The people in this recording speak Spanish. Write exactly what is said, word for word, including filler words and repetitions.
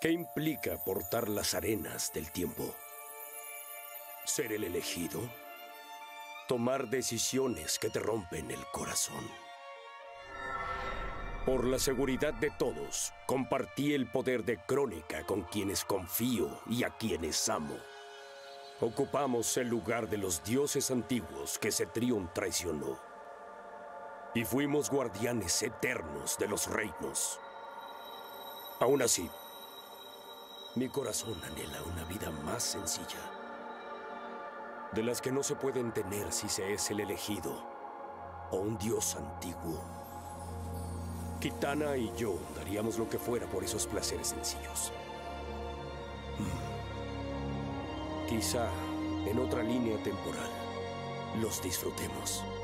¿Qué implica portar las arenas del tiempo? ¿Ser el elegido? Tomar decisiones que te rompen el corazón. Por la seguridad de todos, compartí el poder de Crónica con quienes confío y a quienes amo. Ocupamos el lugar de los dioses antiguos que Cetrion traicionó. Y fuimos guardianes eternos de los reinos. Aún así, mi corazón anhela una vida más sencilla, de las que no se pueden tener si se es el elegido o un dios antiguo. Kitana y yo daríamos lo que fuera por esos placeres sencillos. Hmm. Quizá en otra línea temporal los disfrutemos.